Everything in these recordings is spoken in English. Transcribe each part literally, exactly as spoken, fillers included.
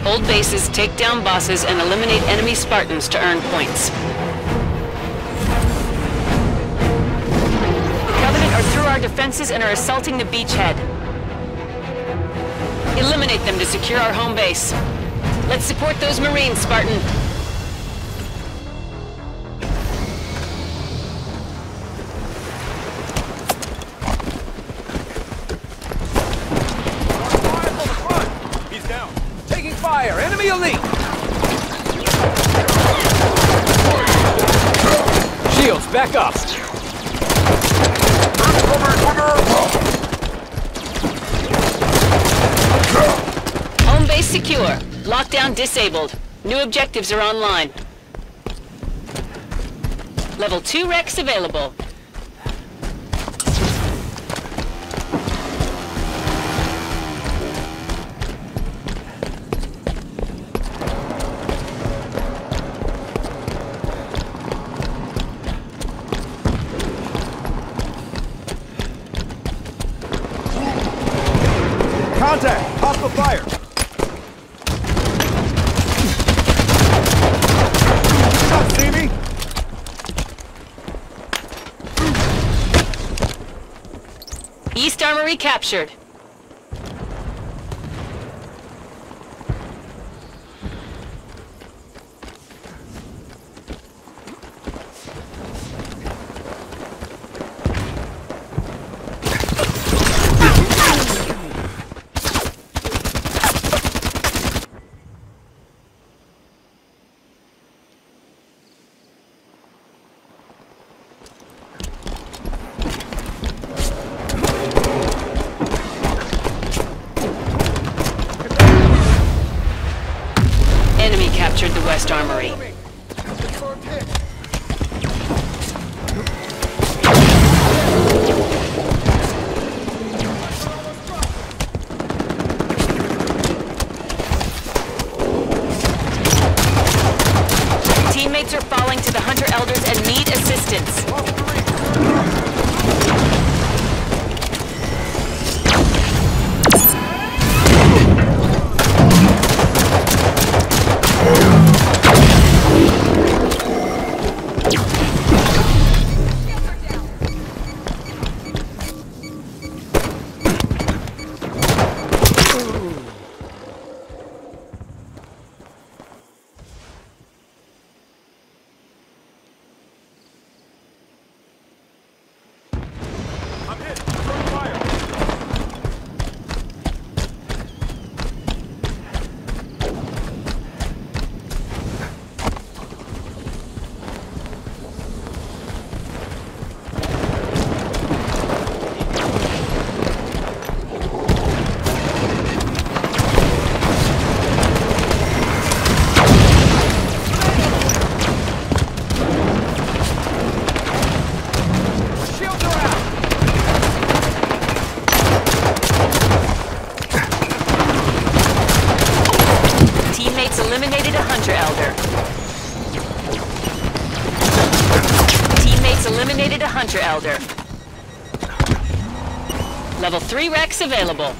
Hold bases, take down bosses, and eliminate enemy Spartans to earn points. The Covenant are through our defenses and are assaulting the beachhead. Eliminate them to secure our home base. Let's support those Marines, Spartan. Fire! Enemy elite! Shields, back up! Home base secure. Lockdown disabled. New objectives are online. Level two Rex available. Contact! Hostile fire! Not see me? East Armory captured. Enemy captured the West Armory. Teammates are falling to the Hunter Elders and need assistance. Eliminated a Hunter Elder. Teammates eliminated a Hunter Elder. Level three Rex available.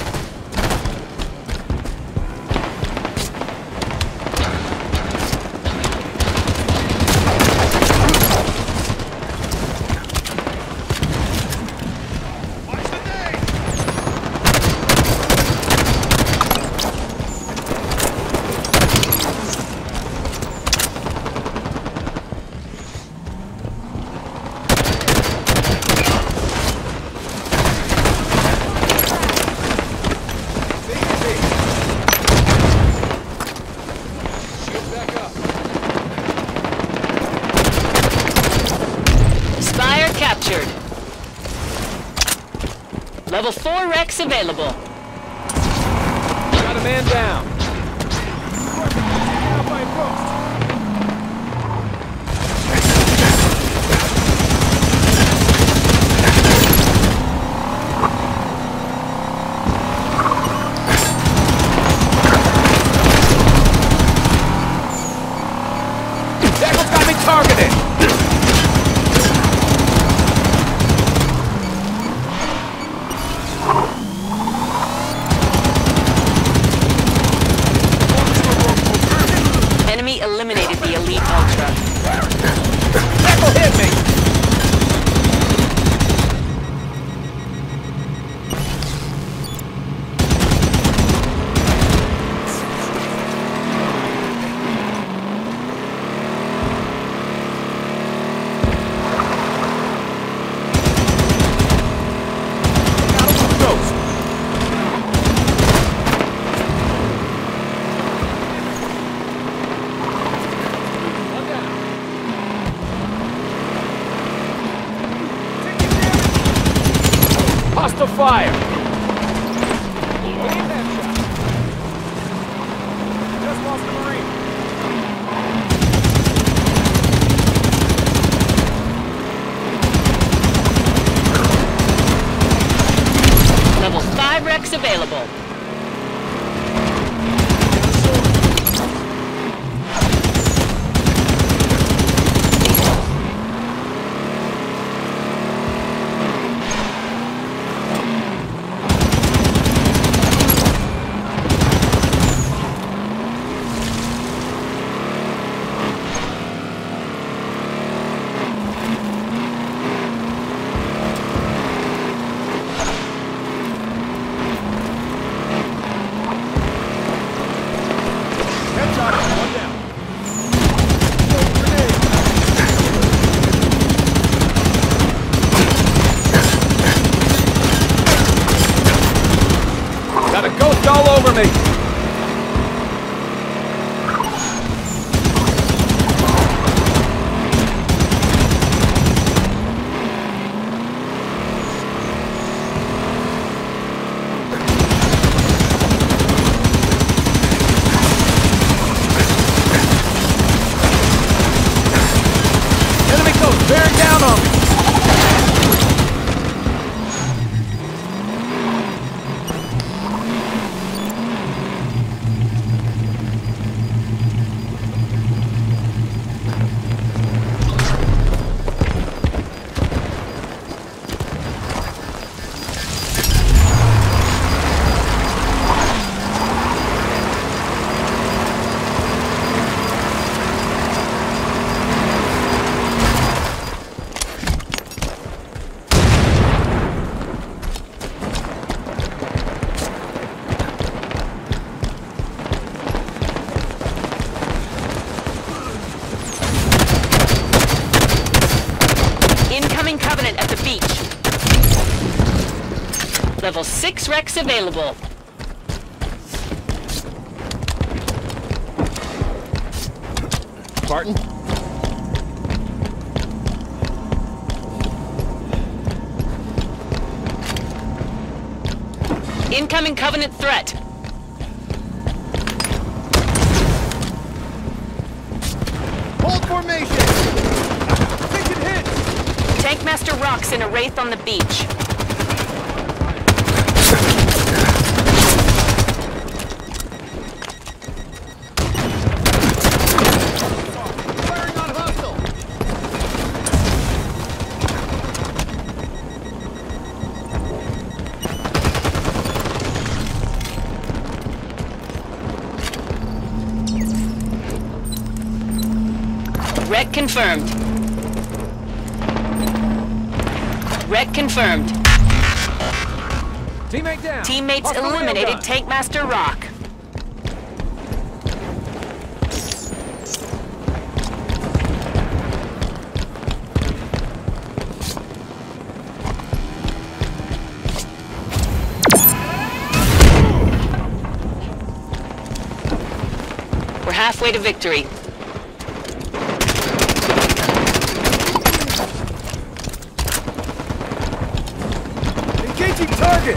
Captured. Level four Rex available. Got a man down. Devil's got me targeted. Level six Rex available. Spartan? Incoming Covenant threat. Hold formation! Taking hits! Tankmaster rocks in a wraith on the beach. Firing on hostile! Wreck confirmed. Wreck confirmed. Teammate down. Teammates Hostile eliminated railgun. Tankmaster Rock. We're halfway to victory. Engaging target!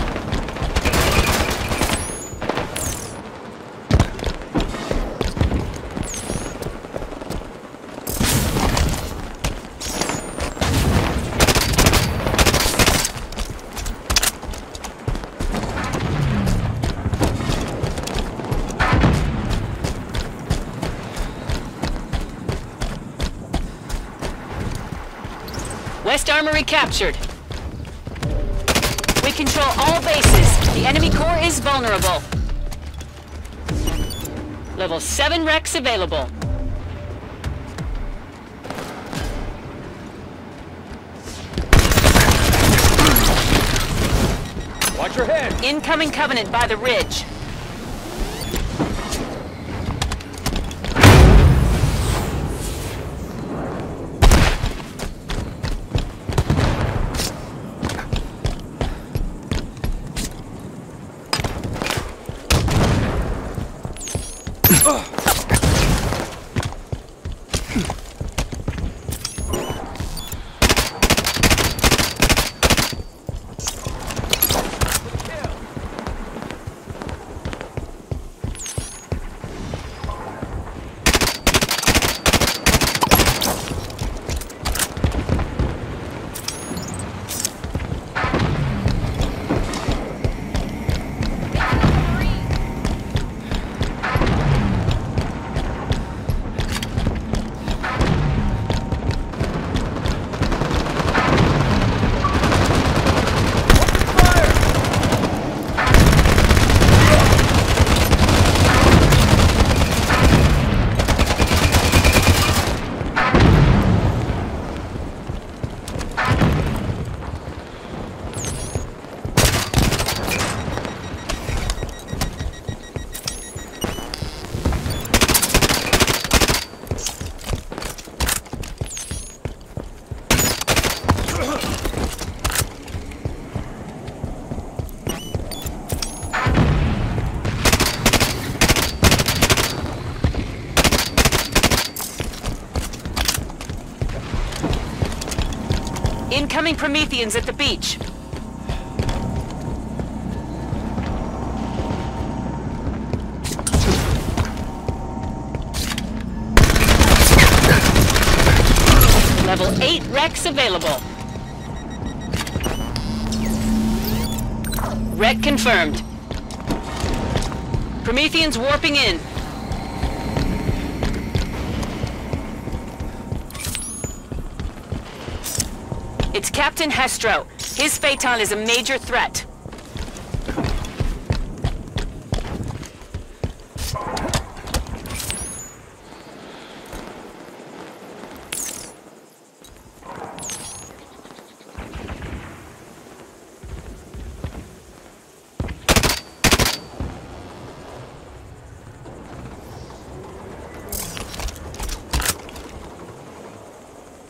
West Armory captured. We control all bases. The enemy core is vulnerable. Level seven Rex available. Watch your head. Incoming Covenant by the ridge. Incoming Prometheans at the beach. Level eight Rex available. Wreck confirmed. Prometheans warping in. It's Captain Hestro. His Phaeton is a major threat.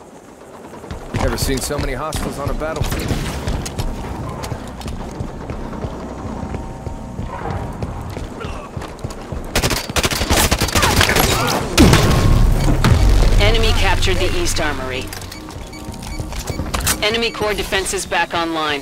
Never seen so many hostiles on a battlefield. captured the East Armory. Enemy core defenses back online.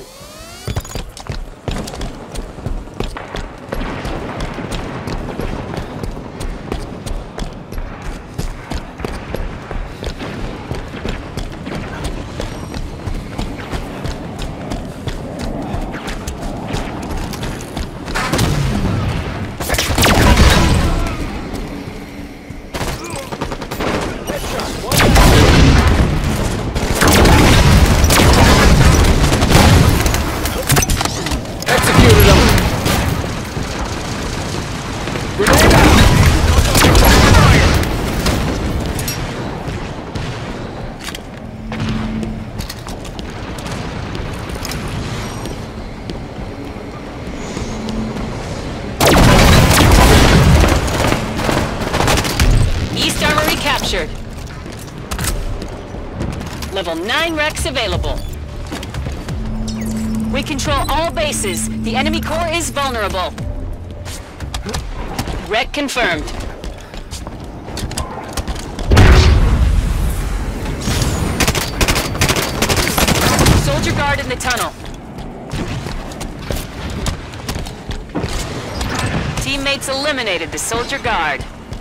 Captured. Level nine Rex available. We control all bases. The enemy core is vulnerable. Wreck confirmed. Soldier guard in the tunnel. Teammates eliminated the soldier guard.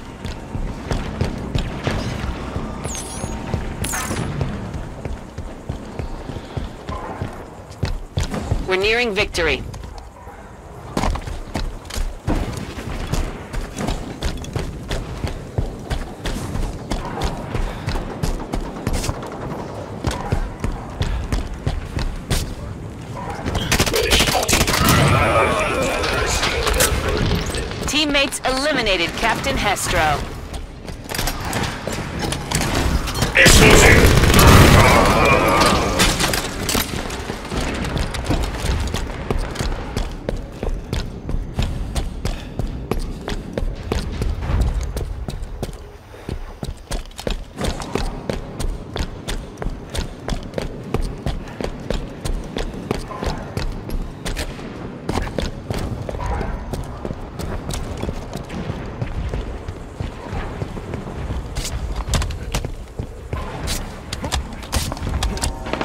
We're nearing victory. Teammates eliminated Captain Hestro.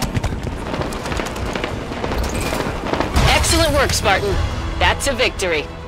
Excellent work, Spartan. That's a victory.